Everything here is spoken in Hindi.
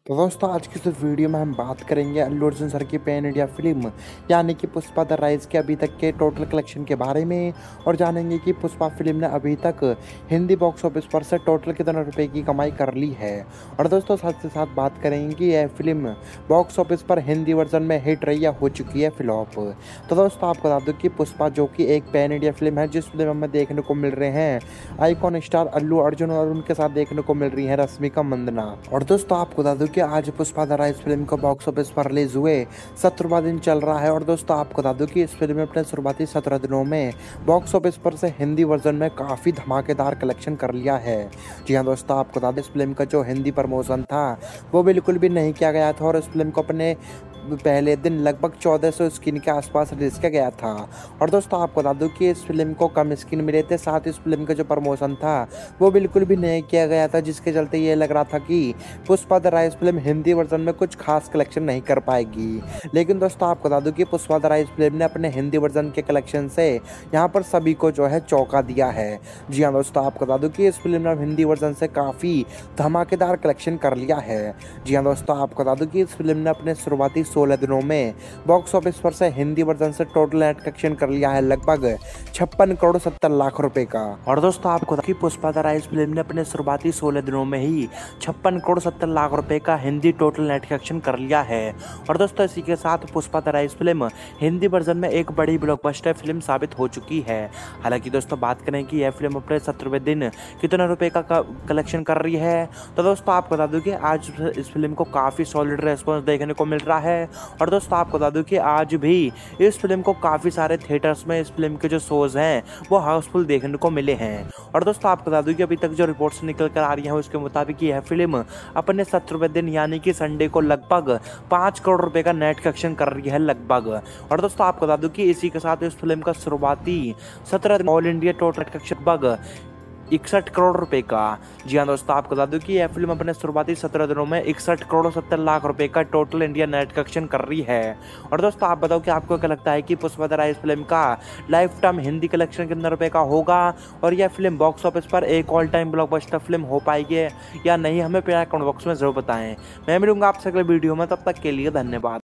तो दोस्तों आज की इस वीडियो में हम बात करेंगे अल्लू अर्जुन सर की पैन इंडिया फिल्म यानी कि पुष्पा द राइज के अभी तक के टोटल कलेक्शन के बारे में और जानेंगे कि पुष्पा फिल्म ने अभी तक हिंदी बॉक्स ऑफिस पर से टोटल कितने रुपए की कमाई कर ली है। और दोस्तों साथ से साथ बात करेंगे कि यह फिल्म बॉक्स ऑफिस पर हिंदी वर्जन में हिट रही या हो चुकी है फ्लॉप। तो दोस्तों आपको बता दूँ कि पुष्पा जो कि एक पैन इंडिया फिल्म है जिस फिल्म में देखने को मिल रहे हैं आइकॉन स्टार अल्लू अर्जुन और उनके साथ देखने को मिल रही है रश्मिका मंदाना। और दोस्तों आपको बता दूं कि आज पुष्पा द राइज फिल्म को बॉक्स ऑफिस पर रिलीज हुए 17वां दिन चल रहा है। और दोस्तों आपको बता दूं कि इस फिल्म ने अपने शुरुआती 17 दिनों में बॉक्स ऑफिस पर से हिंदी वर्जन में काफ़ी धमाकेदार कलेक्शन कर लिया है। जी हाँ दोस्तों आपको बता दें इस फिल्म का जो हिंदी प्रमोशन था वो बिल्कुल भी नहीं किया गया था और इस फिल्म को अपने पहले दिन लगभग 1400 स्क्रीन के आसपास रिलीज किया गया था। और दोस्तों आपको बता दूं कि इस फिल्म को कम स्क्रीन मिले थे, साथ ही इस फिल्म का जो प्रमोशन था वो बिल्कुल भी नहीं किया गया था, जिसके चलते ये लग रहा था कि Pushpa the rise film Hindi version में कुछ खास कलेक्शन नहीं कर पाएगी। लेकिन दोस्तों आपको बता दूं कि पुष्पा द राइज फिल्म ने अपने हिंदी वर्जन के कलेक्शन से यहाँ पर सभी को जो है चौंका दिया है। जी हाँ दोस्तों आपको बता दूं कि इस फिल्म ने हिंदी वर्जन से काफ़ी धमाकेदार कलेक्शन कर लिया है। जी हाँ दोस्तों आपको बता दूं कि इस फिल्म ने अपने शुरुआती 16 दिनों में बॉक्स ऑफिस पर से हिंदी वर्जन से टोटल नेट कलेक्शन कर लिया है लगभग 56 करोड़ 70 लाख रुपए का। और दोस्तों आपको कि पुष्पा द राइज फिल्म ने अपने शुरुआती 16 दिनों में ही 56 करोड़ 70 लाख रुपए का हिंदी टोटल नेट कलेक्शन कर लिया है। और दोस्तों इसी के साथ Pushpa the rise film Hindi version में एक बड़ी ब्लॉकबस्टर फिल्म साबित हो चुकी है। हालांकि दोस्तों बात करें कि यह फिल्म अपने 17वें दिन कितने रुपए का कलेक्शन कर रही है, तो दोस्तों आपको बता दूं कि आज इस फिल्म को काफ़ी सॉलिड रेस्पॉन्स देखने को मिल रहा है। और दोस्तों आपको बता दूं कि आज भी इस फिल्म को काफ़ी सारे थिएटर्स में इस फिल्म के जो शोज हैं वो हाउसफुल देखने को मिले हैं। और दोस्तों आपको बता दूं कि अभी तक जो रिपोर्ट्स निकल कर आ रही हैं उसके मुताबिक यह फिल्म अपने 17वें दिन यानी कि संडे को लगभग 5 करोड़ रुपए का नेट कलेक्शन कर रही है लगभग। और दोस्तों आपको बता दूं कि इसी के साथ इस फिल्म का शुरुआती 17 ऑल इंडिया टोटल कलेक्शन लगभग 61 करोड़ रुपए का। जी हाँ दोस्तों आपको बता दूं कि यह फिल्म अपने शुरुआती 17 दिनों में 61 करोड़ 70 लाख रुपए का टोटल इंडिया नेट कलेक्शन कर रही है। और दोस्तों आप बताओ कि आपको क्या लगता है कि पुष्पा द राइज फिल्म का लाइफ टाइम हिंदी कलेक्शन कितने रुपए का होगा और यह फिल्म बॉक्स ऑफिस पर एक ऑल टाइम ब्लॉकबस्टर फिल्म हो पाएगी या नहीं, हमें कमेंट बॉक्स में जरूर बताएं। मैं मिलूंगा आपसे अगले वीडियो में, तब तक के लिए धन्यवाद।